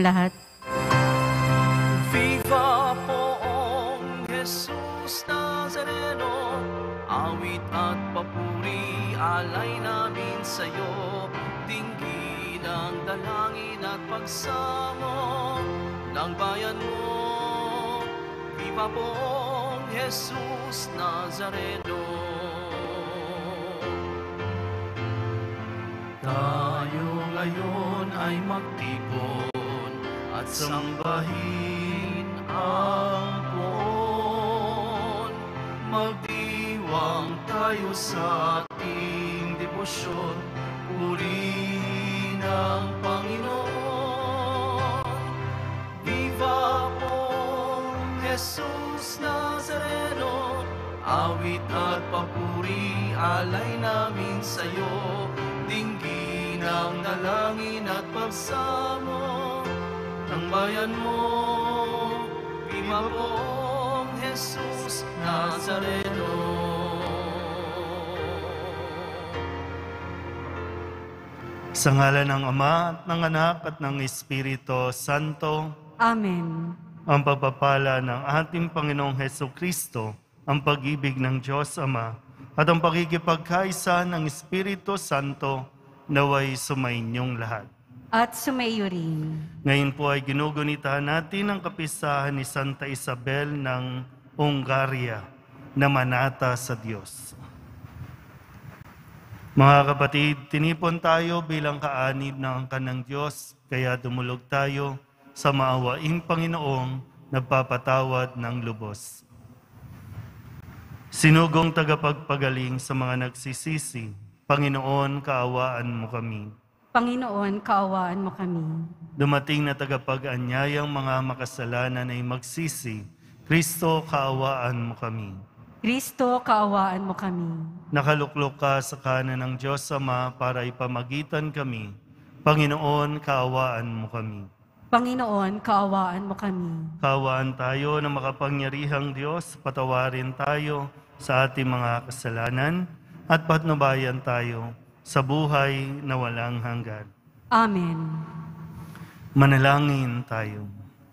lahat. Viva poong Jesus Nazareno, awit at papuri alay namin sa'yo, dinggin ang dalangin at pagsamo ng bayan mo. Viva poong Jesus Nazareno. Tayo ngayon ay magtipon at sambahin ang poon. Magdiwang tayo sa ating debosyon, purihin ang Panginoon. Viva poong Jesus Nazareno, awit at papuri alay namin sa'yo, dinggin ang dalangin at pagsamo ng bayan mo. Viva poong Jesus Nazareno. Sa ngalan ng Ama at ng Anak at ng Espiritu Santo. Amen. Ang pagpapala ng ating Panginoong Hesukristo, ang pag-ibig ng Diyos Ama, at ang pakikipagkaisa ng Espiritu Santo naway sumainyong lahat. At sumaiyo rin. Ngayon po ay ginugunitahan natin ang kapistahan ni Santa Isabel ng Hungaria na manata sa Diyos. Mga kapatid, tinipon tayo bilang kaanib ng kanang Diyos, kaya dumulog tayo sa maawaing Panginoong nagpapatawad ng lubos. Sinugong tagapagpagaling sa mga nagsisisi, Panginoon, kaawaan mo kami. Panginoon, kaawaan mo kami. Dumating na tagapag-anyayang mga makasalanan ay magsisi, Kristo, kaawaan mo kami. Kristo, kaawaan mo kami. Nakaluklok ka sa kanan ng Diyos Ama para ipamagitan kami. Panginoon, kaawaan mo kami. Panginoon, kaawaan mo kami. Kaawaan tayo na makapangyarihang Diyos, patawarin tayo sa ating mga kasalanan at patnubayan tayo sa buhay na walang hanggan. Amen. Manalangin tayo.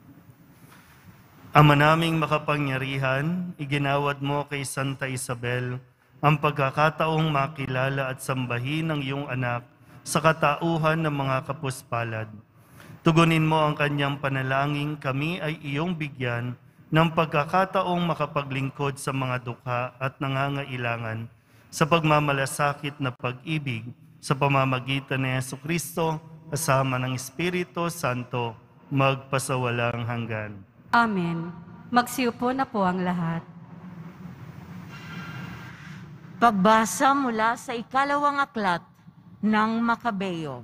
Ama naming makapangyarihan, iginawad mo kay Santa Isabel ang pagkakataong makilala at sambahin ng iyong anak sa katauhan ng mga kapuspalad. Tugunin mo ang kanyang panalangin, kami ay iyong bigyan ng pagkakataong makapaglingkod sa mga dukha at nangangailangan sa pagmamalasakit na pag-ibig sa pamamagitan ni Jesucristo kasama ng Espiritu Santo magpasawalang hanggan. Amen. Magsiupo na po ang lahat. Pagbasa mula sa ikalawang aklat ng Makabeo.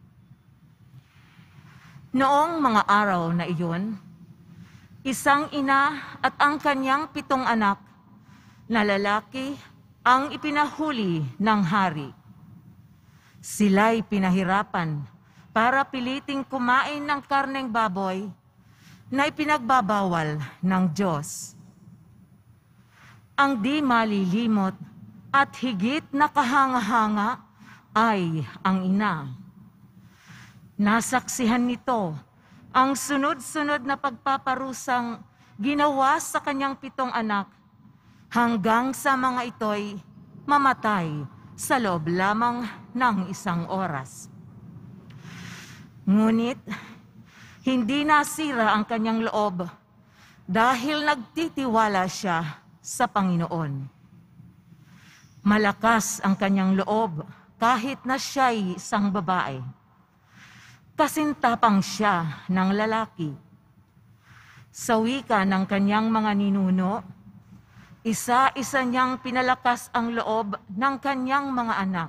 Noong mga araw na iyon, isang ina at ang kanyang 7 anak na lalaki ang ipinahuli ng hari. Sila'y pinahirapan para piliting kumain ng karneng baboy na ipinagbabawal ng Diyos. Ang di malilimot at higit na kahanga-hanga ay ang ina. Nasaksihan nito ang sunod-sunod na pagpaparusang ginawa sa kanyang 7 anak hanggang sa mga ito'y mamatay sa loob lamang ng 1 oras. Ngunit, hindi nasira ang kanyang loob dahil nagtitiwala siya sa Panginoon. Malakas ang kanyang loob kahit na siya'y isang babae. Kasintapang siya ng lalaki. Sa wika ng kanyang mga ninuno, isa-isa niyang pinalakas ang loob ng kanyang mga anak.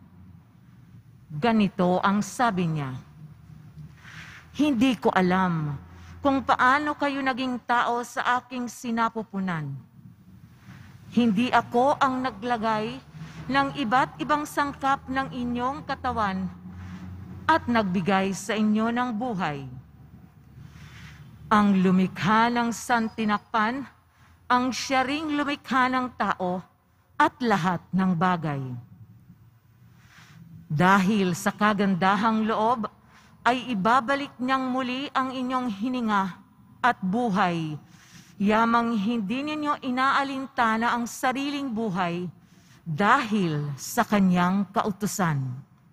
Ganito ang sabi niya, "Hindi ko alam kung paano kayo naging tao sa aking sinapupunan. Hindi ako ang naglagay ng iba't ibang sangkap ng inyong katawan at nagbigay sa inyo ng buhay. Ang lumikha ng santinakpan, ang siya ring lumikha ng tao at lahat ng bagay. Dahil sa kagandahang loob ay ibabalik niyang muli ang inyong hininga at buhay, yamang hindi ninyo inaalintana ang sariling buhay dahil sa kanyang kautusan.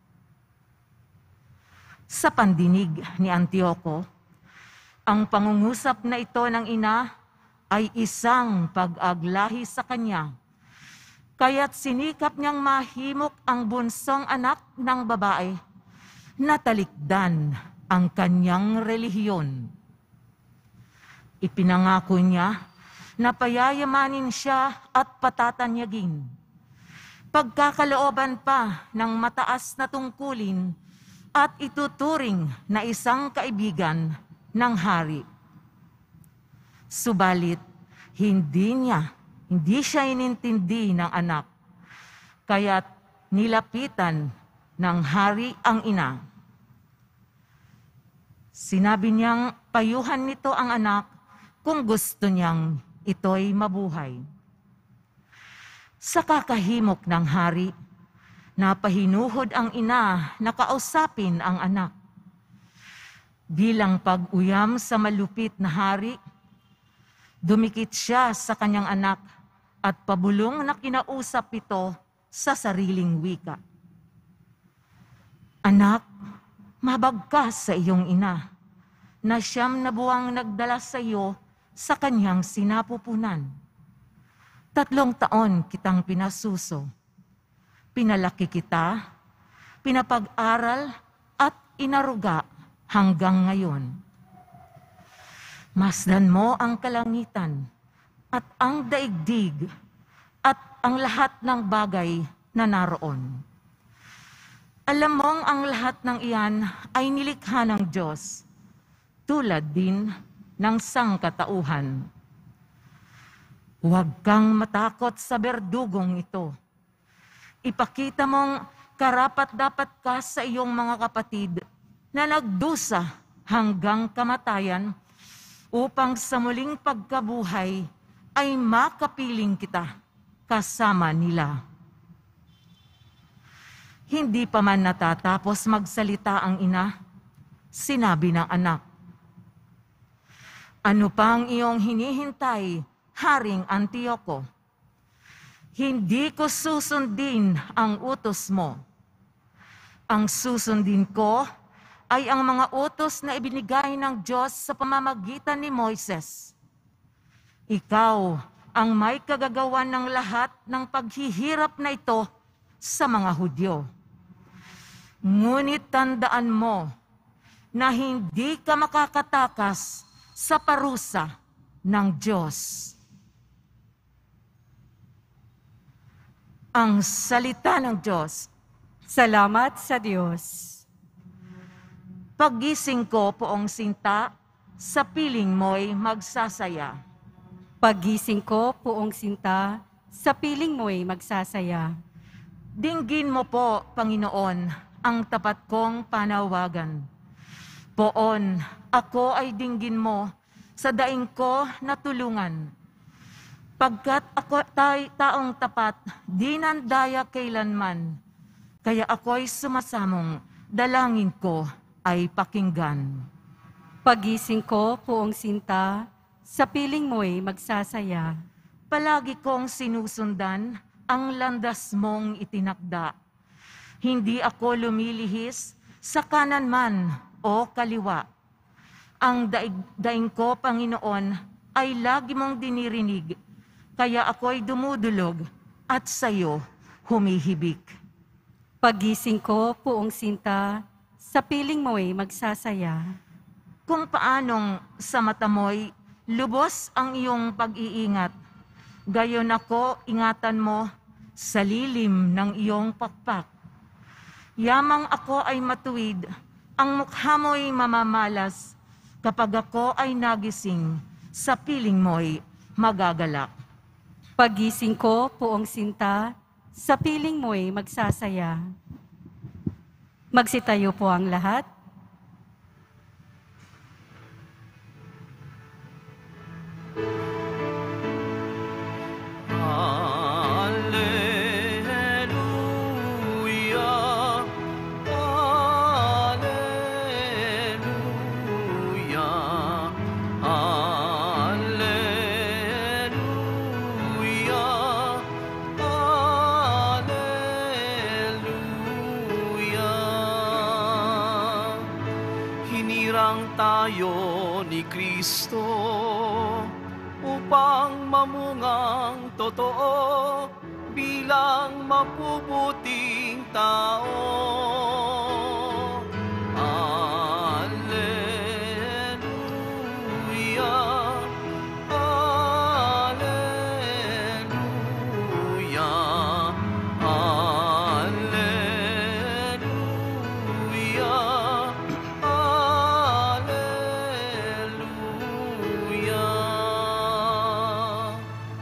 Sa pandinig ni Antioco, ang pangungusap na ito ng ina ay isang pag-aglahi sa kanya, kaya't sinikap niyang mahimok ang bunsong anak ng babae na talikdan ang kanyang relihiyon. Ipinangako niya na payayamanin siya at patatanyagin. Pagkakalooban pa ng mataas na tungkulin at ituturing na isang kaibigan ng hari. Subalit, hindi siya inintindi ng anak, kaya't nilapitan ng hari ang ina. Sinabi niyang payuhan nito ang anak kung gusto niyang ito'y mabuhay. Sa kakahimok ng hari, napahinuhod ang ina na kausapin ang anak. Bilang pag-uyam sa malupit na hari, dumikit siya sa kanyang anak at pabulong na kinausap ito sa sariling wika. Anak, mabagkas sa iyong ina, na siyam na buwang nagdala sa iyo sa kanyang sinapupunan. 3 taon kitang pinasuso. Pinalaki kita, pinapag-aral at inaruga hanggang ngayon. Masdan mo ang kalangitan at ang daigdig at ang lahat ng bagay na naroon. Alam mong ang lahat ng iyan ay nilikha ng Diyos, tulad din ng sangkatauhan. Huwag kang matakot sa berdugong ito. Ipakita mong karapat-dapat ka sa iyong mga kapatid na nagdusa hanggang kamatayan upang sa muling pagkabuhay ay makapiling kita kasama nila. Hindi pa man natatapos magsalita ang ina, sinabi ng anak, "Ano pang iyong hinihintay, Haring Antioco? Hindi ko susundin ang utos mo. Ang susundin ko ay ang mga utos na ibinigay ng Diyos sa pamamagitan ni Moises. Ikaw ang may kagagawan ng lahat ng paghihirap na ito sa mga Hudyo. Ngunit tandaan mo na hindi ka makakatakas sa parusa ng Diyos." Ang salita ng Diyos. Salamat sa Diyos. Paggising ko, Poong Sinta, sa piling mo'y magsasaya. Paggising ko, Poong Sinta, sa piling mo'y magsasaya. Dinggin mo po, Panginoon, ang tapat kong panawagan. Poon, ako ay dinggin mo sa daing ko na tulungan. Pagkat ako taong tapat, di nandaya kailanman, kaya ako'y sumasamong, dalangin ko ay pakinggan. Paggising ko, Poong Sinta, sa piling mo'y magsasaya. Palagi kong sinusundan ang landas mong itinakda. Hindi ako lumilihis sa kanan man o kaliwa. Ang daing ko, Panginoon, ay lagi mong dinirinig, kaya ako'y dumudulog at sa'yo humihibik. Paggising ko, Poong Sinta, sa piling mo'y magsasaya. Kung paanong sa mata mo'y lubos ang iyong pag-iingat, gayon ako ingatan mo sa lilim ng iyong pakpak. Yamang ako ay matuwid, ang mukha mo'y mamamalas, kapag ako ay nagising, sa piling mo'y magagalak. Paggising ko, Poong Sinta, sa piling mo'y magsasaya. Magsitayo po ang lahat. Alleluia, Alleluia. hinirang tayo ni Kristo upang mamungang totoo bilang mapubuting tao. Alleluia, alleluia, alleluia, alleluia.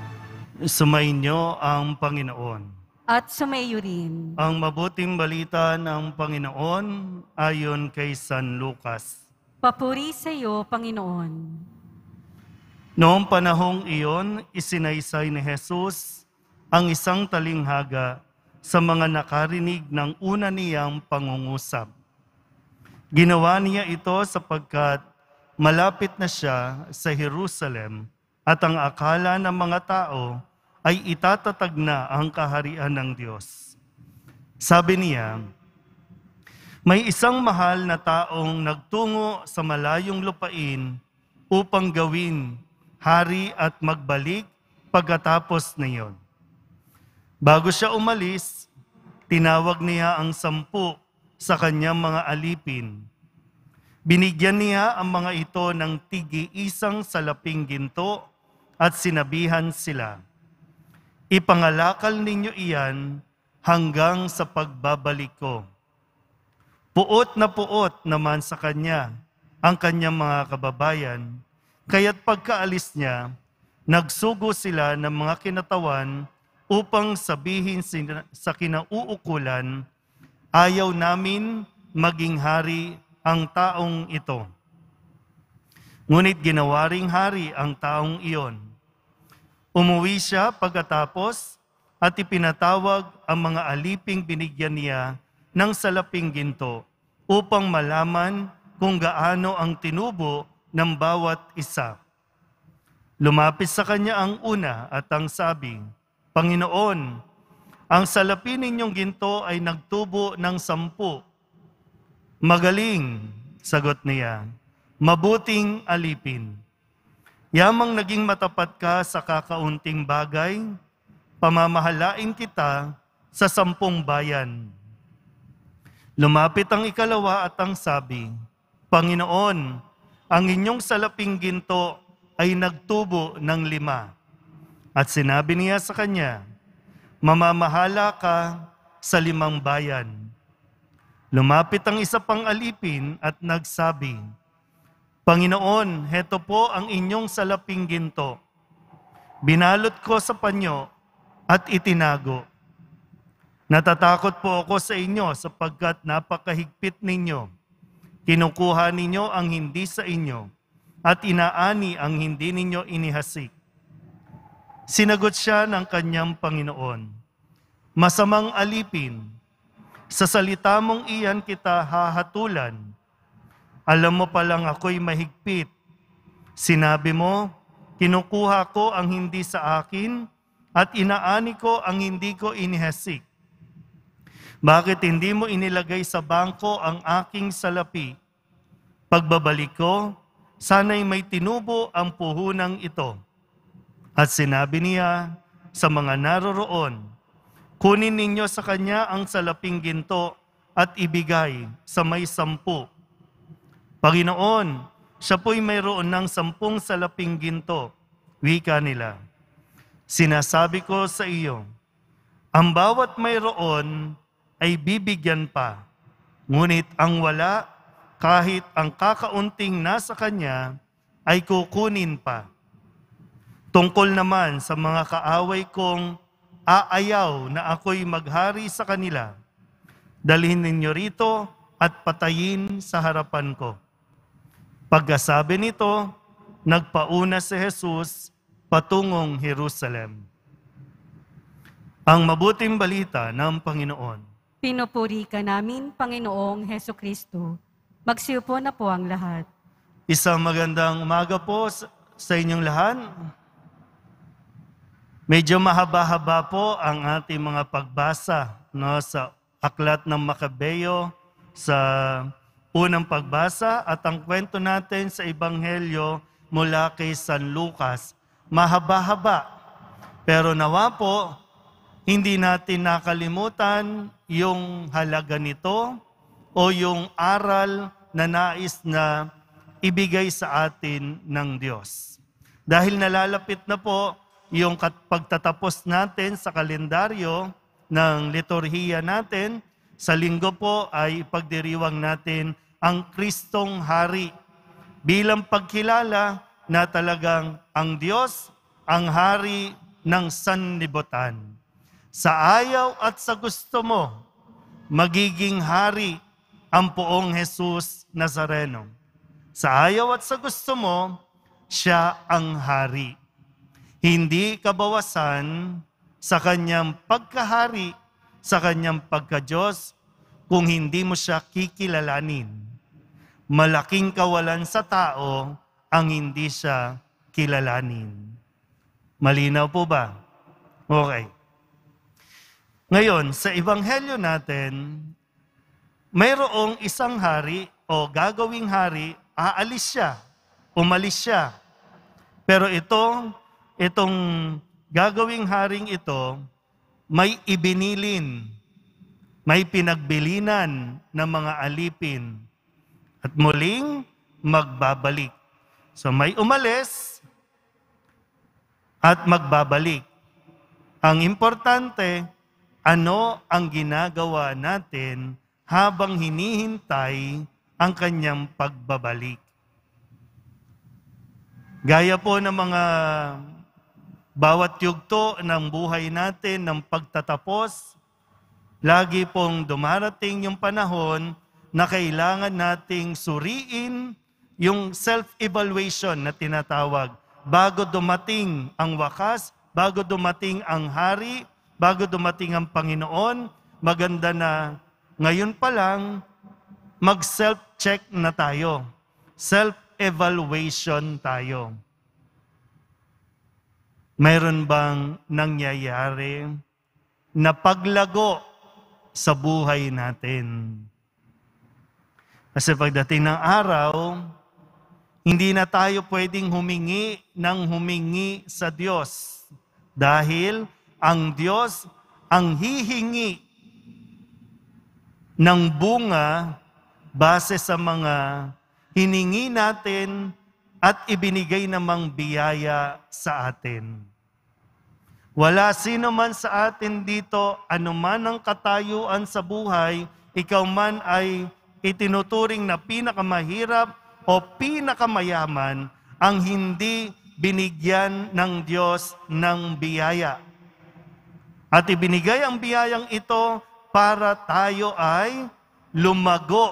Sumainyo ang Panginoon. At sumayo rin. Ang mabuting balita ng Panginoon ayon kay San Lucas. Papuri sa iyo, Panginoon. Noong panahong iyon, isinaysay ni Jesus ang isang talinghaga sa mga nakarinig ng una niyang pangungusap. Ginawa niya ito sapagkat malapit na siya sa Jerusalem at ang akala ng mga tao ay itatatag na ang kaharian ng Diyos. Sabi niya, may isang mahal na taong nagtungo sa malayong lupain upang gawin hari at magbalik pagkatapos niyon. Bago siya umalis, tinawag niya ang 10 sa kanyang mga alipin. Binigyan niya ang mga ito ng tig-iisang salaping ginto at sinabihan sila, ipangalakal ninyo iyan hanggang sa pagbabalik ko. Puot naman sa kanya ang kanyang mga kababayan, kaya't pagkaalis niya, nagsugo sila ng mga kinatawan upang sabihin sa kinauukulan, ayaw namin maging hari ang taong ito. Ngunit ginawa ring hari ang taong iyon. Umuwi siya pagkatapos at ipinatawag ang mga aliping binigyan niya ng salaping ginto upang malaman kung gaano ang tinubo ng bawat isa. Lumapit sa kanya ang una at ang sabi, Panginoon, ang salapi ninyong ginto ay nagtubo ng 10. Magaling, sagot niya, mabuting alipin. Yamang naging matapat ka sa kakaunting bagay, pamamahalain kita sa 10 bayan. Lumapit ang ikalawa at ang sabi, Panginoon, ang inyong salaping ginto ay nagtubo ng 5. At sinabi niya sa kanya, mamamahala ka sa 5 bayan. Lumapit ang isa pang alipin at nagsabi, Panginoon, heto po ang inyong salaping ginto. Binalot ko sa panyo at itinago. Natatakot po ako sa inyo sapagkat napakahigpit ninyo. Kinukuha ninyo ang hindi sa inyo at inaani ang hindi ninyo inihasik. Sinagot siya ng kanyang Panginoon, masamang alipin, sa salita mong iyan kita hahatulan. Alam mo palang ako'y mahigpit. Sinabi mo, kinukuha ko ang hindi sa akin at inaani ko ang hindi ko inihasik. Bakit hindi mo inilagay sa bangko ang aking salapi? Pagbabalik ko, sana'y may tinubo ang puhunang ito. At sinabi niya sa mga naroroon, kunin ninyo sa kanya ang salaping ginto at ibigay sa may 10. Panginoon, siya po'y mayroon ng 10 salaping ginto. Wika nila. Sinasabi ko sa iyo, ang bawat mayroon ay bibigyan pa. Ngunit ang wala, kahit ang kakaunting nasa kanya, ay kukunin pa. Tungkol naman sa mga kaaway kong aayaw na ako'y maghari sa kanila, dalhin ninyo rito at patayin sa harapan ko. Pagkasabi nito, nagpauna si Jesus patungong Jerusalem. Ang mabuting balita ng Panginoon. Pinupuri ka namin, Panginoong Heso Kristo. Magsiupo na po ang lahat. Isang magandang umaga po sa inyong lahat. Medyo mahaba-haba po ang ating mga pagbasa sa Aklat ng Makabeo sa unang pagbasa at ang kwento natin sa Ebanghelyo mula kay San Lucas. Mahaba-haba, pero nawa po, hindi natin nakalimutan yung halaga nito o yung aral na nais na ibigay sa atin ng Diyos. Dahil nalalapit na po yung pagtatapos natin sa kalendaryo ng liturhiya natin, sa linggo po ay ipagdiriwang natin ang Kristong Hari bilang pagkilala na talagang ang Diyos ang Hari ng sanlibutan. Sa ayaw at sa gusto mo, magiging hari ang poong Jesus Nazareno. Sa ayaw at sa gusto mo, siya ang hari. Hindi kabawasan sa kanyang pagkahari, sa kanyang pagka-Diyos, kung hindi mo siya kikilalanin. Malaking kawalan sa tao ang hindi siya kilalanin. Malinaw po ba? Okay. Ngayon, sa Ebanghelyo natin, mayroong isang hari o gagawing hari, aalis siya, umalis siya. Pero itong gagawing haring ito, may ibinilin, may pinagbilinan ng mga alipin, at muling magbabalik. So may umalis at magbabalik. Ang importante, ano ang ginagawa natin habang hinihintay ang kanyang pagbabalik? Gaya po ng mga bawat yugto ng buhay natin, ng pagtatapos, lagi pong dumarating yung panahon na kailangan nating suriin yung self-evaluation na tinatawag. Bago dumating ang wakas, bago dumating ang hari, bago dumating ang Panginoon, maganda na ngayon pa lang mag-self-check na tayo. Self-evaluation tayo. Mayroon bang nangyayari na paglago sa buhay natin? Kasi pagdating ng araw, hindi na tayo pwedeng humingi sa Diyos. Dahil ang Diyos ang hihingi ng bunga base sa mga hiningi natin at ibinigay namang biyaya sa atin. Wala sino man sa atin dito, anuman ang katayuan sa buhay, ikaw man ay itinuturing na pinakamahirap o pinakamayaman, ang hindi binigyan ng Diyos ng biyaya. At ibinigay ang biyayang ito para tayo ay lumago.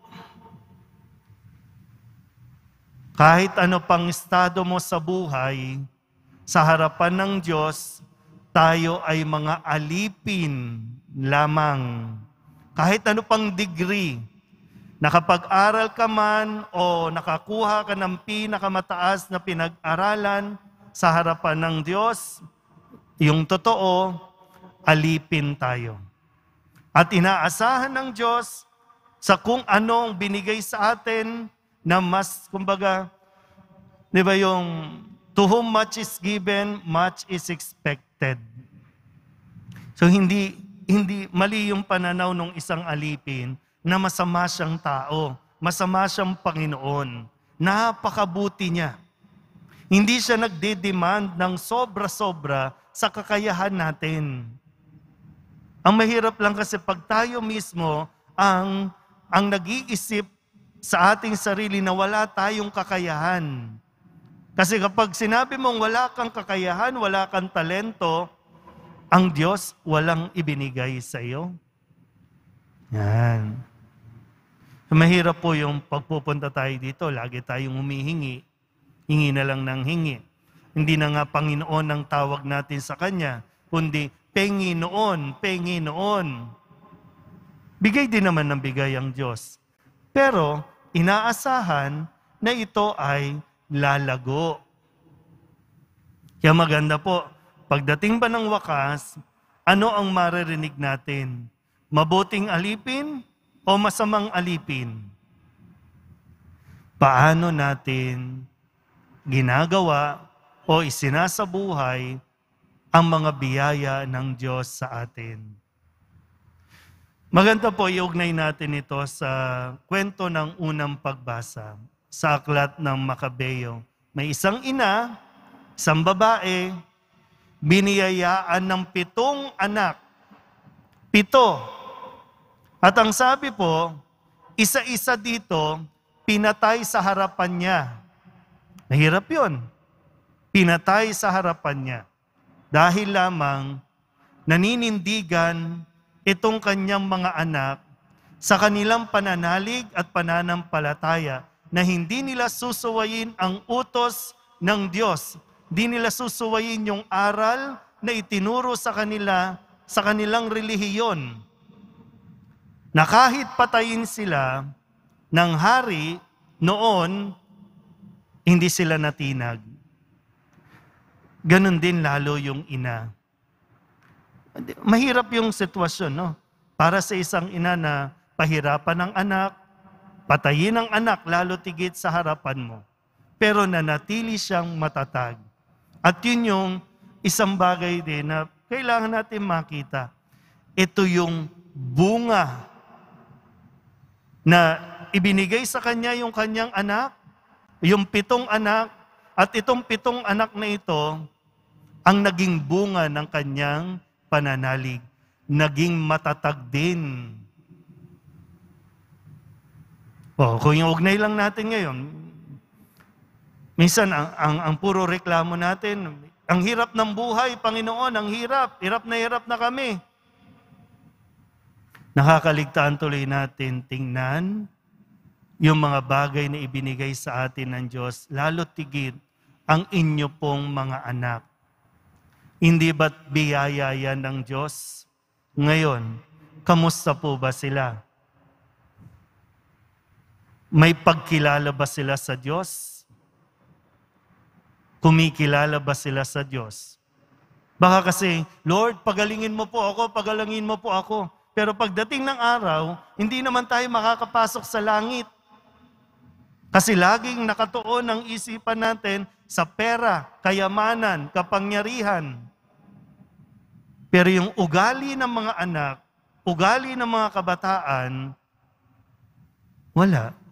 Kahit ano pang estado mo sa buhay, sa harapan ng Diyos, tayo ay mga alipin lamang. Kahit ano pang degree, nakapag-aral ka man o nakakuha ka ng pinakamataas na pinag-aralan sa harapan ng Diyos, yung totoo, alipin tayo. At inaasahan ng Diyos sa kung anong binigay sa atin na mas, kumbaga, di ba yung to whom much is given, much is expected. So hindi mali yung pananaw ng isang alipin na masama siyang tao, masama siyang Panginoon. Napakabuti niya. Hindi siya nagde-demand ng sobra-sobra sa kakayahan natin. Ang mahirap lang kasi pag tayo mismo ang nag-iisip sa ating sarili na wala tayong kakayahan. Kasi kapag sinabi mong wala kang kakayahan, wala kang talento, ang Diyos walang ibinigay sa iyo. Yan. Mahirap po yung pagpupunta tayo dito, lagi tayong humihingi. Hingi na lang ng hingi. Hindi na nga Panginoon ang tawag natin sa Kanya, kundi pengi noon. Bigay din naman ng bigay ang Diyos. Pero inaasahan na ito ay lalago. Kaya maganda po, pagdating ba ng wakas, ano ang maririnig natin? Mabuting alipin o masamang alipin? paano natin ginagawa o isinasabuhay ang mga biyaya ng Diyos sa atin. Maganda po iugnay natin ito sa kwento ng unang pagbasa sa aklat ng Makabeo. May isang ina, isang babae, biniyayaan ng 7 anak. 7. At ang sabi po, isa-isa dito, pinatay sa harapan niya. Mahirap yun. Pinatay sa harapan niya. Dahil lamang naninindigan itong kanyang mga anak sa kanilang pananalig at pananampalataya na hindi nila susuwayin ang utos ng Diyos. Hindi nila susuwayin yung aral na itinuro sa kanila sa kanilang relihiyon. Na kahit patayin sila ng hari noon, hindi sila natinag. Ganon din lalo yung ina. Mahirap yung sitwasyon, no? Para sa isang ina na pahirapan ng anak, patayin ang anak, lalo tigit sa harapan mo. Pero nanatili siyang matatag. At yun yung isang bagay din na kailangan natin makita. Ito yung bunga na ibinigay sa kanya yung kanyang anak, yung 7 anak, at itong 7 anak na ito, ang naging bunga ng kanyang pananalig. Naging matatag din. Kung yung ugnay lang natin ngayon, minsan ang puro reklamo natin, ang hirap ng buhay, Panginoon, ang hirap na kami. Nakakaligtaan tuloy natin tingnan yung mga bagay na ibinigay sa atin ng Diyos, lalo tigit ang inyo pong mga anak. Hindi ba't biyaya yan ng Diyos? Ngayon, kamusta po ba sila? May pagkilala ba sila sa Diyos? Kumikilala ba sila sa Diyos? Baka kasi, Lord, pagalingin mo po ako. Pero pagdating ng araw, hindi naman tayo makakapasok sa langit. Kasi laging nakatuon ang isipan natin sa pera, kayamanan, kapangyarihan. Pero yung ugali ng mga anak, ugali ng mga kabataan, wala.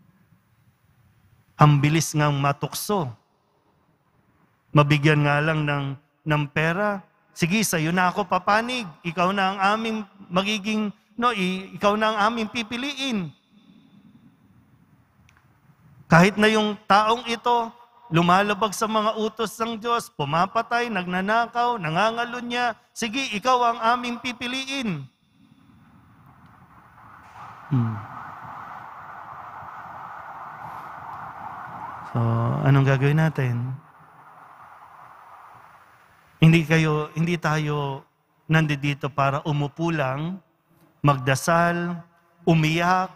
Ang bilis ngang matukso. Mabigyan nga lang ng pera. Sige, sa'yo na ako papanig. Ikaw na ang aming magiging, ikaw na ang aming pipiliin. Kahit na yung taong ito, lumalabag sa mga utos ng Diyos, pumapatay, nagnanakaw, nangangalunya, sige, ikaw ang aming pipiliin. So, anong gagawin natin? Hindi tayo nandito para umupo lang, magdasal, umiyak.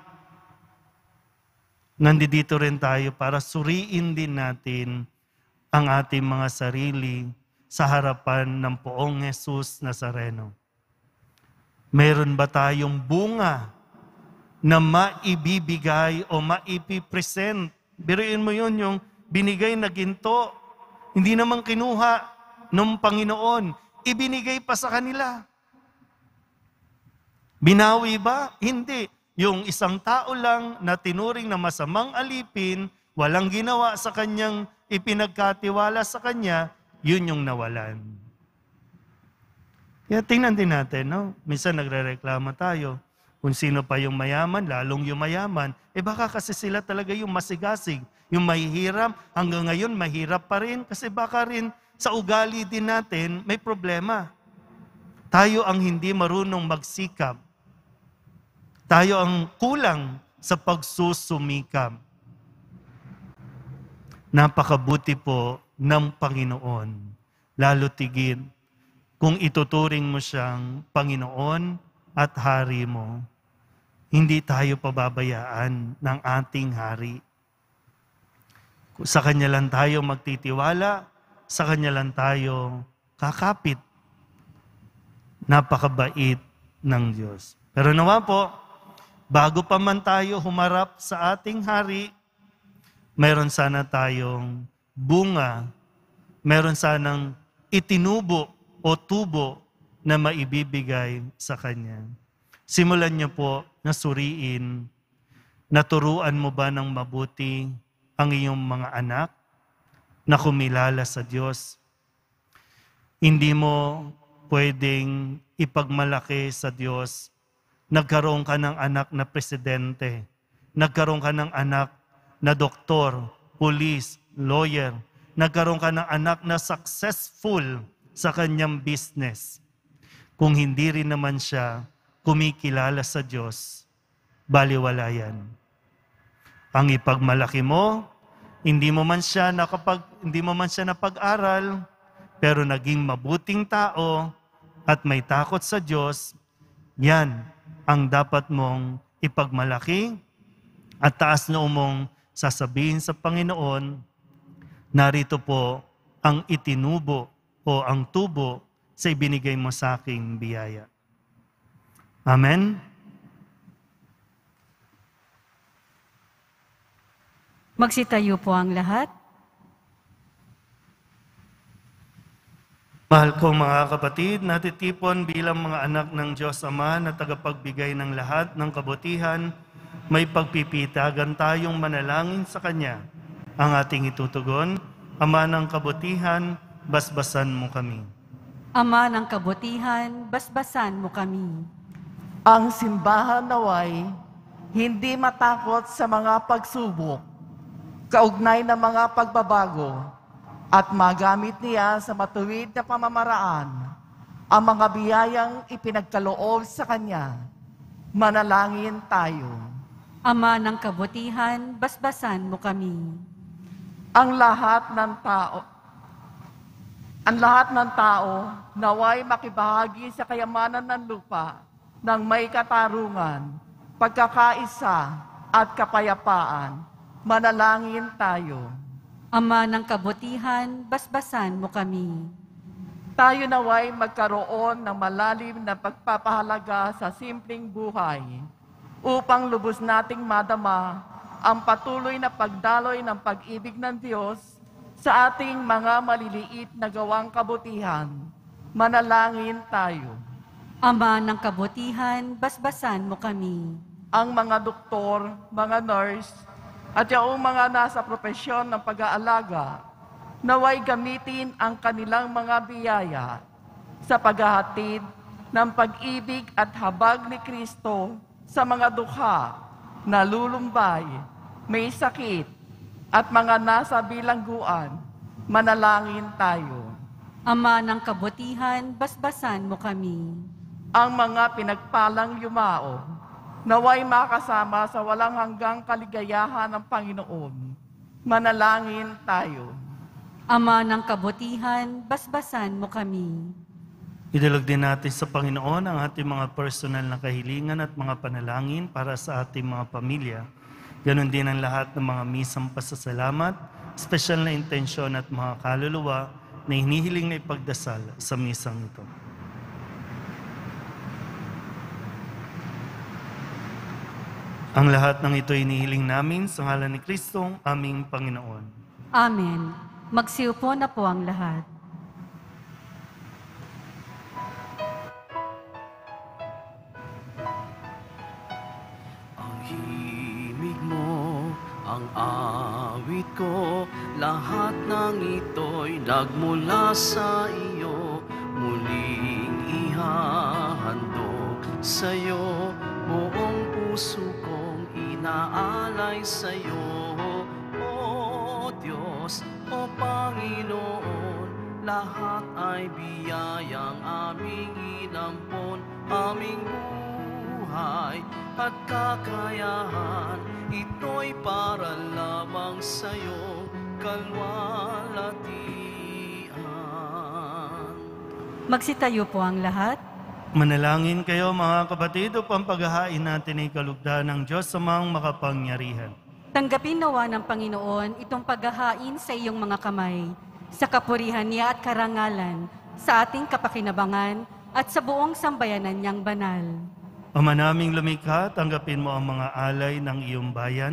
Nandito rin tayo para suriin din natin ang ating mga sarili sa harapan ng Poong Jesus Nazareno. Meron ba tayong bunga na maibibigay o maipipresent? Biruin mo yun, yung binigay na ginto, hindi naman kinuha ng Panginoon, ibinigay pa sa kanila. Binawi ba? Hindi. Yung isang tao lang na tinuring na masamang alipin, walang ginawa sa kanyang ipinagkatiwala sa kanya, yun yung nawalan. Kaya tingnan din natin, no? Minsan nagrereklamo tayo, kung sino pa yung mayaman, lalong yung mayaman, baka kasi sila talaga yung masigasig, yung mahihirap, hanggang ngayon mahirap pa rin, kasi baka rin sa ugali din natin may problema. Tayo ang hindi marunong magsikap. Tayo ang kulang sa pagsusumikap. Napakabuti po ng Panginoon. Lalo tigit kung ituturing mo siyang Panginoon at Hari mo. Hindi tayo pababayaan ng ating Hari. Sa Kanya lang tayo magtitiwala, sa Kanya lang tayo kakapit. Napakabait ng Diyos. Pero nawa po, bago pa man tayo humarap sa ating Hari, Meron sana tayong bunga, meron sanang itinubo o tubo na maibibigay sa Kanya. Simulan niyo po na suriin, naturuan mo ba ng mabuti ang iyong mga anak na kumilala sa Diyos? Hindi mo pwedeng ipagmalaki sa Diyos. Nagkaroon ka ng anak na presidente, nagkaroon ka ng anak na doktor, pulis, lawyer, nagkaroon ka ng anak na successful sa kanyang business. Kung hindi rin naman siya kumikilala sa Diyos, baliwala yan. Ang ipagmalaki mo, hindi mo man siya napag-aral, pero naging mabuting tao at may takot sa Diyos, yan ang dapat mong ipagmalaki at taas na mong sasabihin sa Panginoon, narito po ang itinubo o ang tubo sa ibinigay mo sa aking biyaya. Amen? Magsitayo po ang lahat. Mahal kong mga kapatid, natitipon bilang mga anak ng Diyos Ama na tagapagbigay ng lahat ng kabutihan, may pagpipitagan tayong manalangin sa Kanya. Ang ating itutugon, Ama ng kabutihan, basbasan mo kami. Ama ng kabutihan, basbasan mo kami. Ang simbahan naway hindi matakot sa mga pagsubok, kaugnay ng mga pagbabago, at magamit niya sa matuwid na pamamaraan ang mga biyayang ipinagkaloob sa Kanya. Manalangin tayo. Ama ng kabutihan, basbasan mo kami. Ang lahat ng tao naway makibahagi sa kayamanan ng lupa ng may katarungan, pagkakaisa at kapayapaan. Manalangin tayo. Ama ng kabutihan, basbasan mo kami. Tayo naway magkaroon ng malalim na pagpapahalaga sa simpleng buhay upang lubos nating madama ang patuloy na pagdaloy ng pag-ibig ng Diyos sa ating mga maliliit na gawang kabutihan. Manalangin tayo. Ama ng kabutihan, basbasan mo kami. Ang mga doktor, mga nurse, at yung mga nasa propesyon ng pag-aalaga, naway gamitin ang kanilang mga biyaya sa paghahatid ng pag-ibig at habag ni Kristo sa mga dukha, nalulumbay, may sakit, at mga nasa bilangguan. Manalangin tayo. Ama ng kabutihan, basbasan mo kami. Ang mga pinagpalang yumao, naway makasama sa walang hanggang kaligayahan ng Panginoon. Manalangin tayo. Ama ng kabutihan, basbasan mo kami. Idalog din natin sa Panginoon ang ating mga personal na kahilingan at mga panalangin para sa ating mga pamilya. Ganon din ang lahat ng mga misang pasasalamat, espesyal na intensyon at mga kaluluwa na hinihiling na ipagdasal sa misang ito. Ang lahat ng ito inihiling namin sa ngalan ni Kristong aming Panginoon. Amen. Magsiupo na po ang lahat. Ang himig mo, ang awit ko, lahat ng ito'y nagmula sa iyo. Muling ihahandog sa iyo, buong puso kong inaalay sa iyo. O Diyos, o Panginoon, lahat ay biyayang aming inampon, aming buhay at kakayahan, ito'y para lamang sa iyo, kalwalhatian. Magsitayo po ang lahat. Manalangin kayo mga kapatid upang paghahain natin ay kalugdan ng Diyos sa mga makapangyarihan. Tanggapin nawa ng Panginoon itong paghahain sa iyong mga kamay, sa kapurihan niya at karangalan, sa ating kapakinabangan at sa buong sambayanan niyang banal. Ama naming lumikha, tanggapin mo ang mga alay ng iyong bayan,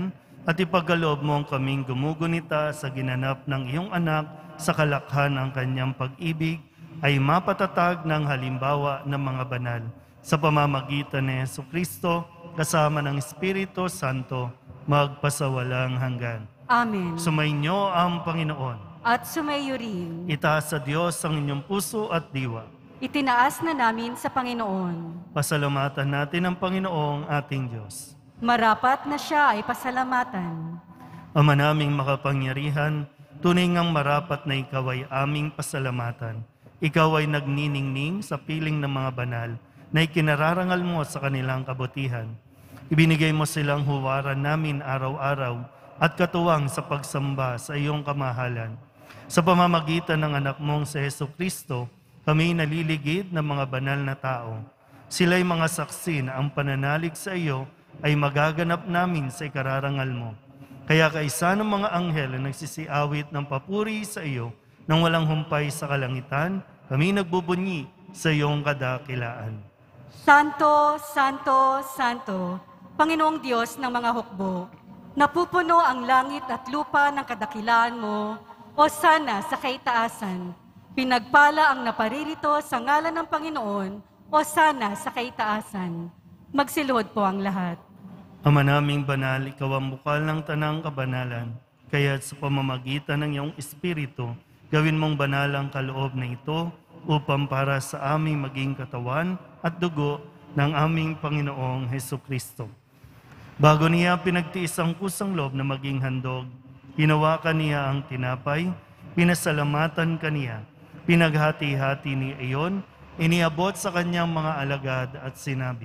at ipagkaloob mong kaming gumugunita sa ginanap ng iyong anak sa kalakhan ng kanyang pag-ibig ay mapatatag ng halimbawa ng mga banal sa pamamagitan ni Jesucristo kasama ng Espiritu Santo magpasawalang hanggan. Amen. Sumainyo ang Panginoon. At sumayo rin. Itaas sa Diyos ang inyong puso at diwa. Itinaas na namin sa Panginoon. Pasalamatan natin ang Panginoong ating Diyos. Marapat na siya ay pasalamatan. Ama naming makapangyarihan, tunay ngang marapat na ikaw ay aming pasalamatan. Ikaw ay nagniningning sa piling ng mga banal na ikinararangal mo sa kanilang kabutihan. Ibinigay mo silang huwaran namin araw-araw at katuwang sa pagsamba sa iyong kamahalan. Sa pamamagitan ng anak mong si Jesucristo, kami naliligid ng mga banal na tao. Sila'y mga saksi na ang pananalig sa iyo ay magaganap namin sa ikararangal mo. Kaya kaisa ng mga anghel na nagsisiawit ng papuri sa iyo nang walang humpay sa kalangitan, kami nagbubunyi sa iyong kadakilaan. Santo, Santo, Santo, Panginoong Diyos ng mga hukbo, napupuno ang langit at lupa ng kadakilaan mo, o sana sa kaitaasan. Pinagpala ang naparirito sa ngalan ng Panginoon, o sana sa kaitaasan. Magsiluhod po ang lahat. Ama naming banal, ikaw ang bukal ng tanang kabanalan, kaya't sa pamamagitan ng iyong Espiritu, gawin mong banal ang kaloob na ito upang para sa aming maging katawan at dugo ng aming Panginoong Hesukristo. Bago niya pinagtiis ang kusang loob na maging handog, hinawakan niya ang tinapay, pinasalamatan kaniya, pinaghati-hati ni iyon, iniabot sa kanyang mga alagad at sinabi,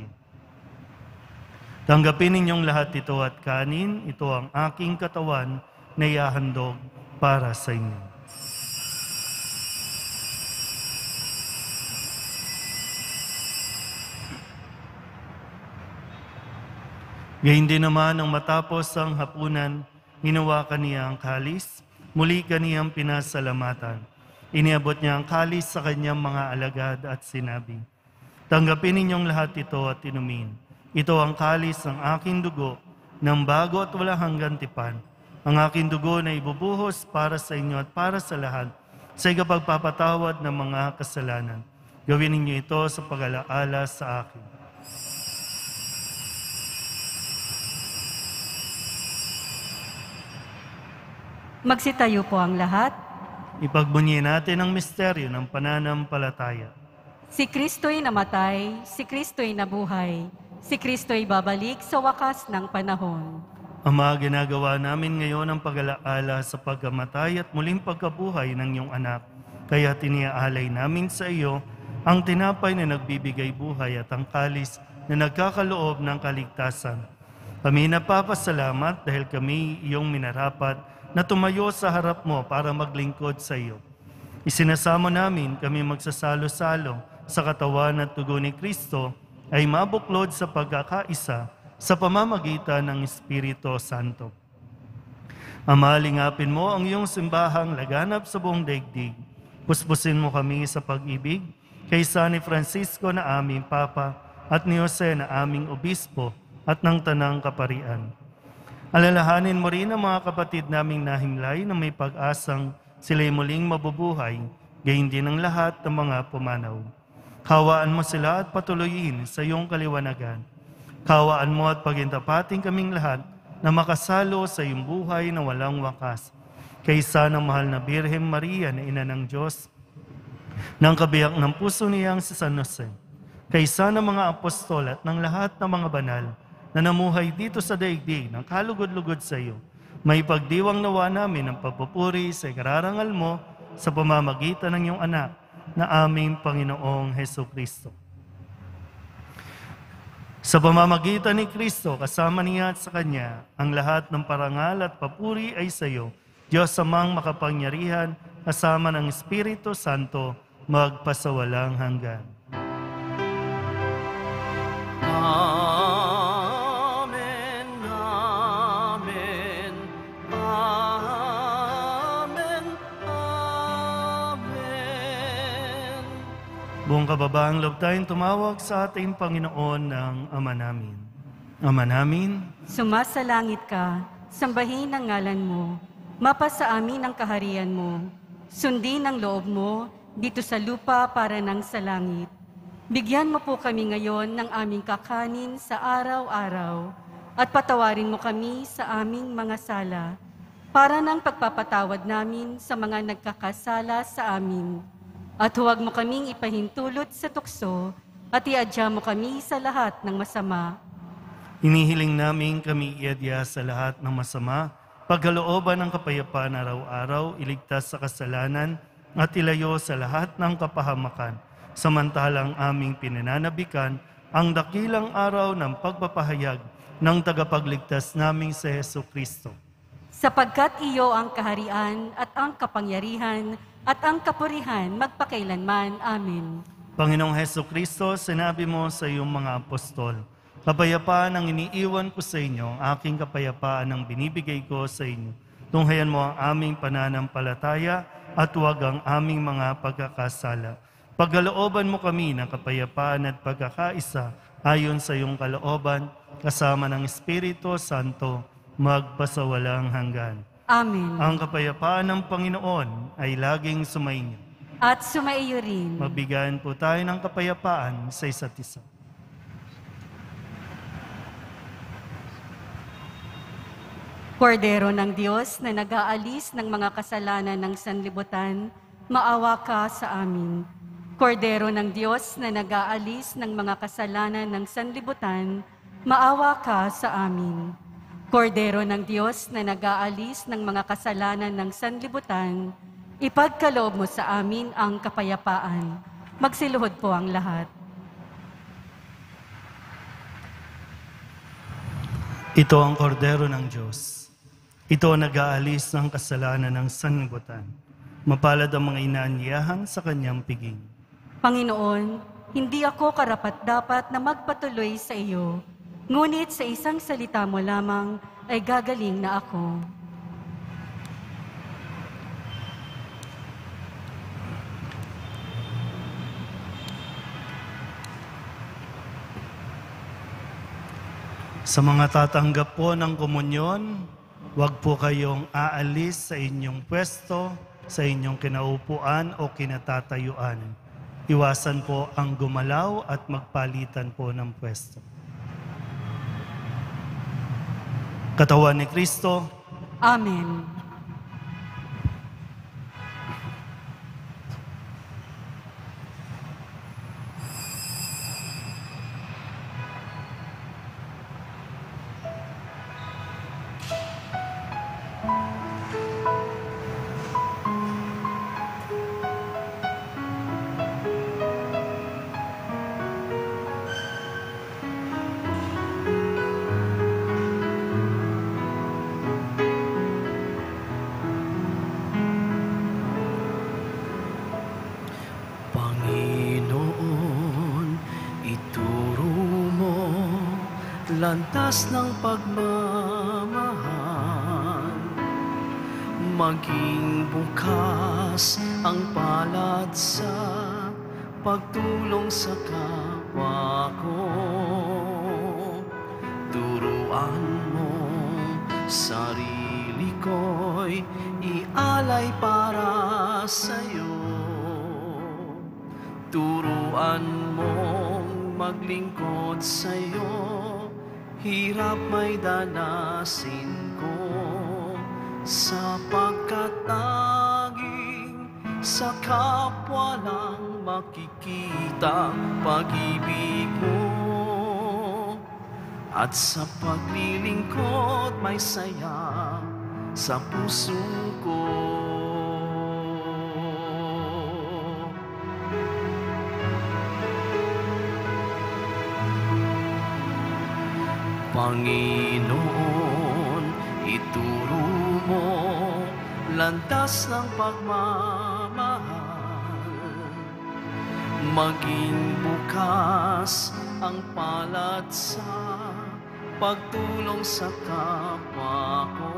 "Tanggapin ninyong lahat ito at kanin, ito ang aking katawan na ihahandog para sa inyo." Gayun din naman nang matapos ang hapunan, hinawakan niya ang kalis, muli kaniyang pinasalamatan. Iniabot niya ang kalis sa kanyang mga alagad at sinabi, "Tanggapin ninyong lahat ito at inumin. Ito ang kalis ng aking dugo, ng bago at walang hanggang tipan. Ang aking dugo na ibubuhos para sa inyo at para sa lahat, sa ikapagpapatawad ng mga kasalanan. Gawin ninyo ito sa pag-alaala sa akin." Magsitayo po ang lahat. Ipagbunyi natin ang misteryo ng pananampalataya. Si Kristo'y namatay, si Kristo'y nabuhay, si Kristo'y babalik sa wakas ng panahon. Ama, ginagawa namin ngayon ang pag-alaala sa pagkamatay at muling pagkabuhay ng iyong anak. Kaya tiniaalay namin sa iyo ang tinapay na nagbibigay buhay at ang kalis na nagkakaloob ng kaligtasan. Kami napapasalamat dahil kami iyong minarapat na tumayo sa harap mo para maglingkod sa iyo. Isinasamo namin kami magsasalo-salo sa katawan at dugo ni Kristo ay mabuklod sa pagkakaisa sa pamamagitan ng Espiritu Santo. Ama, lingapin mo ang iyong simbahang laganap sa buong daigdig. Puspusin mo kami sa pag-ibig kaysa ni Francisco na aming Papa at ni Jose na aming Obispo at ng Tanang Kaparian. Alalahanin mo rin ang mga kapatid naming nahimlay na may pag-asang sila'y muling mabubuhay, gayon din ang lahat ng mga pumanaw. Kawaan mo sila at patuloyin sa iyong kaliwanagan. Kawaan mo at pagintapating kaming lahat na makasalo sa iyong buhay na walang wakas. Kaysa ng mahal na Birhen Maria na Ina ng Diyos, ng kabiyak ng puso niyang si San Jose, kaysa ng mga apostol at ng lahat ng mga banal na namuhay dito sa daigdig ng kalugod-lugod sa iyo, may pagdiwang nawa namin ang pagpupuri sa ikararangal mo sa pamamagitan ng iyong anak na aming Panginoong Hesukristo. Sa pamamagitan ni Kristo, kasama niya at sa Kanya, ang lahat ng parangal at papuri ay sa iyo, Diyos amang makapangyarihan, kasama ng Espiritu Santo, magpasawalang hanggan. Amen, amen, amen, amen. Buong kababaang loob tayong tumawag sa ating Panginoon ng Ama namin. Ama namin, Sumasalangit ka, sambahin ang ngalan mo, mapasa amin ang kaharian mo, sundin ang loob mo dito sa lupa para nang sa langit. Bigyan mo po kami ngayon ng aming kakanin sa araw-araw at patawarin mo kami sa aming mga sala para ng pagpapatawad namin sa mga nagkakasala sa amin. At huwag mo kaming ipahintulot sa tukso at iadya mo kami sa lahat ng masama. Hinihiling namin kami iadya sa lahat ng masama, pagkalooban ng kapayapaan araw-araw, iligtas sa kasalanan at ilayo sa lahat ng kapahamakan. Samantalang aming pinananabikan ang dakilang araw ng pagpapahayag ng tagapagligtas naming si Hesus Kristo. Sapagkat iyo ang kaharian at ang kapangyarihan at ang kapurihan magpakailanman. Amen. Panginoong Hesus Kristo, sinabi mo sa iyong mga apostol, kapayapaan ang iniiwan ko sa inyo, aking kapayapaan ang binibigay ko sa inyo. Tunghayan mo ang aming pananampalataya at huwag ang aming mga pagkakasala. Pagkalooban mo kami ng kapayapaan at pagkakaisa ayon sa iyong kalooban, kasama ng Espiritu Santo, magpasawalang hanggan. Amen. Ang kapayapaan ng Panginoon ay laging sumainyo. At sumaiyo rin. Mabigyan po tayo ng kapayapaan sa isa't isa. Kordero ng Diyos na nag-aalis ng mga kasalanan ng sanlibutan, maawa ka sa amin. Kordero ng Diyos na nag-aalis ng mga kasalanan ng sanlibutan, maawa ka sa amin. Kordero ng Diyos na nag-aalis ng mga kasalanan ng sanlibutan, ipagkaloob mo sa amin ang kapayapaan. Magsiluhod po ang lahat. Ito ang kordero ng Diyos. Ito ang nag-aalis ng kasalanan ng sanlibutan. Mapalad ang mga inaanyayahan sa kanyang piging. Panginoon, hindi ako karapat-dapat na magpatuloy sa iyo, ngunit sa isang salita mo lamang ay gagaling na ako. Sa mga tatanggap po ng komunyon, huwag po kayong aalis sa inyong pwesto, sa inyong kinaupuan o kinatatayuan. Iwasan po ang gumalaw at magpalitan po ng pwesto. Katawan ni Kristo. Amen. Landas ng pagmamahal, maging bukas ang palad sa pagtulong sa kapwa ko. Turuan mo sarili ko'y ialay para sa'yo. Turuan mong maglingkod sa'yo, hirap may danasin ko, sapagkat tanging sa kapwa lang makikita pag-ibig mo. At sa paglilingkod may saya sa puso ko. Panginoon, ituro mo landas ng pagmamahal. Maging bukas ang palad sa pagtulong sa kapwa ko.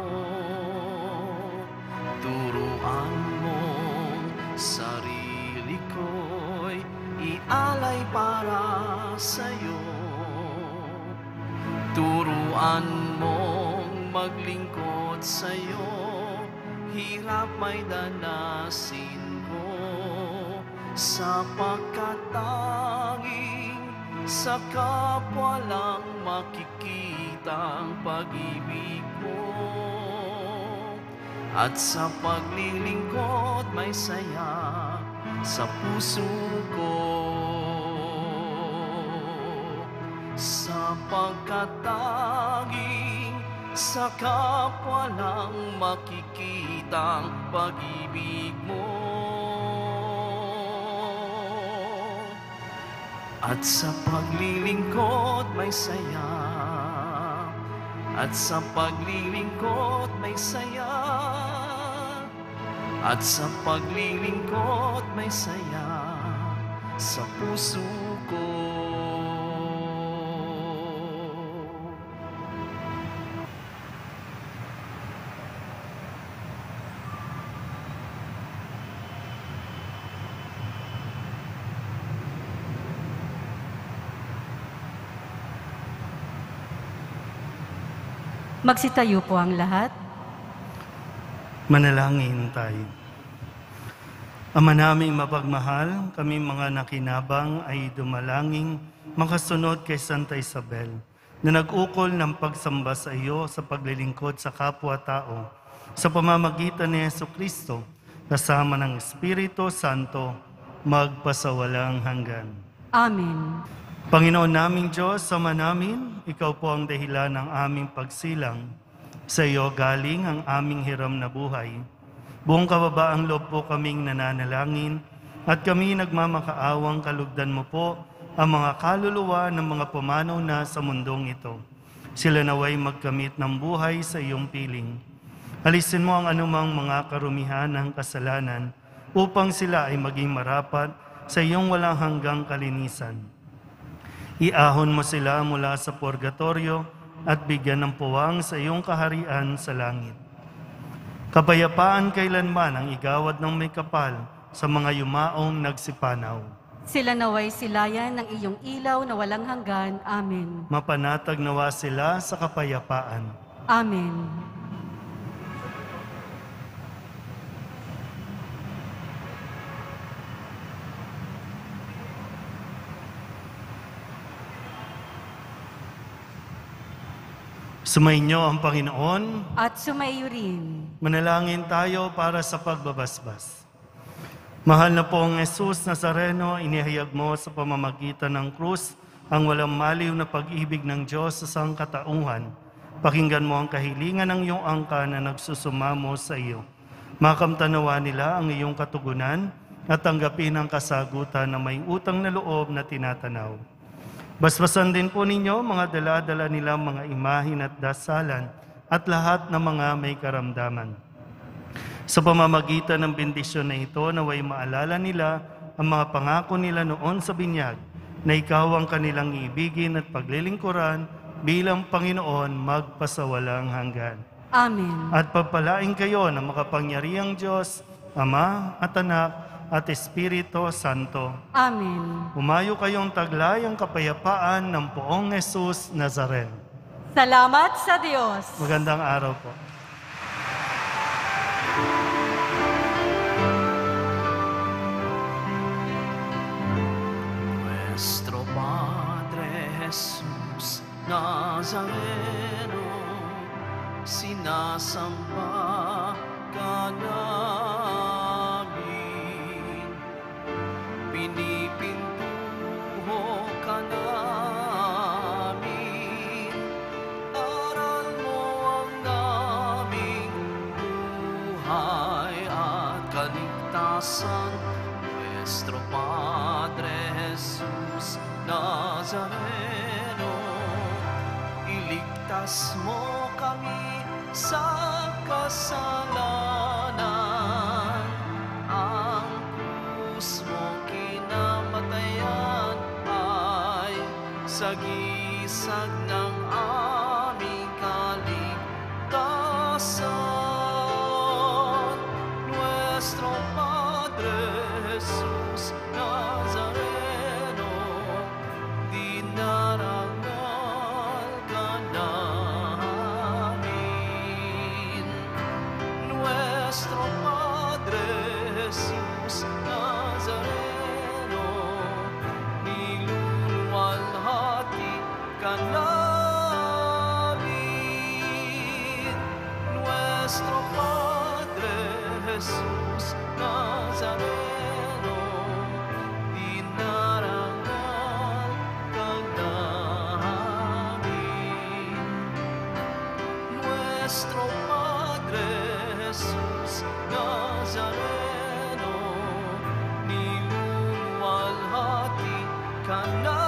Turuan mo sarili ko'y ialay para sa'yo. Turuan mong maglingkod sa'yo, hirap may danasin ko, sapagkat tanging sa kapwa lang makikita ang pag-ibig mo. At sa paglilingkod may saya sa puso ko, sapagkat tanging sa kapwa lang makikita ang pag-ibig mo. At sa paglilingkod may saya, at sa paglilingkod may saya, at sa paglilingkod may saya sa puso ko. Magsitayo po ang lahat. Manalangin tayo. Ama naming mapagmahal, kami mga nakinabang ay dumalangin makasunod kay Santa Isabel na nag-ukol ng pagsamba sa iyo sa paglilingkod sa kapwa-tao sa pamamagitan ni Jesucristo kasama ng Espiritu Santo magpasawalang hanggan. Amen. Panginoon naming Diyos, Ama namin, Ikaw po ang dahilan ng aming pagsilang. Sa iyo galing ang aming hiram na buhay. Buong kababaang loob po kaming nananalangin at kami nagmamakaawang kalugdan mo po ang mga kaluluwa ng mga pumanaw na sa mundong ito. Sila naway magkamit ng buhay sa iyong piling. Alisin mo ang anumang mga karumihan ng kasalanan upang sila ay maging marapat sa iyong walang hanggang kalinisan. Iahon mo sila mula sa purgatorio at bigyan ng puwang sa iyong kaharian sa langit. Kapayapaan kailanman ang igawad ng may kapal sa mga yumaong nagsipanaw. Sila naway silayan ng iyong ilaw na walang hanggan. Amen. Mapanatag nawa sila sa kapayapaan. Amen. Sumainyo ang Panginoon. At sumaiyo rin. Manalangin tayo para sa pagbabasbas. Mahal na pong Jesus Nazareno, inihayag mo sa pamamagitan ng krus ang walang maliw na pag-ibig ng Diyos sa sangkatauhan. Pakinggan mo ang kahilingan ng iyong angka na nagsusumamo sa iyo. Makamtanawa nila ang iyong katugunan at tanggapin ang kasagutan na may utang na loob na tinatanaw. Basbasan din po ninyo mga dala-dala nilang mga imahin at dasalan at lahat ng mga may karamdaman. Sa pamamagitan ng bendisyon na ito, naway maalala nila ang mga pangako nila noon sa binyag na ikaw ang kanilang iibigin at paglilingkuran bilang Panginoon magpasawalang hanggan. Amen. At pagpalain kayo ng makapangyarihang Diyos, Ama at Anak at Espiritu Santo. Amen. Umayo kayong taglay ang kapayapaan ng poong Jesus Nazareno. Salamat sa Diyos. Magandang araw po. Nuestro Padre Jesus Nazareno, sinasamba ka namin, pinipintuho ka namin, aral mo ang naming buhay at kaligtasan. Nuestro Padre Jesus Nazareno, iligtas mo kami sa kasalanan. Ang krus mo kinamatayan ay sagisag ng aming kaligtasan. Nuestro Padre Jesus Nazareno, dinarangal ka namin. Jesus Nazareno, dinarangal kag namin. Nuestro Padre Jesus Nazareno, niluluwalhati ka